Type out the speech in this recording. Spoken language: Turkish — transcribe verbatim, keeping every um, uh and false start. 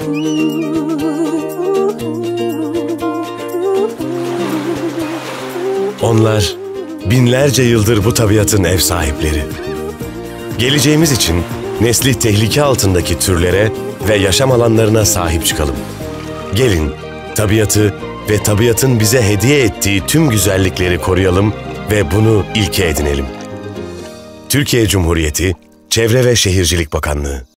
Onlar binlerce yıldır bu tabiatın ev sahipleri. Geleceğimiz için nesli tehlike altındaki türlere ve yaşam alanlarına sahip çıkalım. Gelin, tabiatı ve tabiatın bize hediye ettiği tüm güzellikleri koruyalım ve bunu ilke edinelim. Türkiye Cumhuriyeti Çevre ve Şehircilik Bakanlığı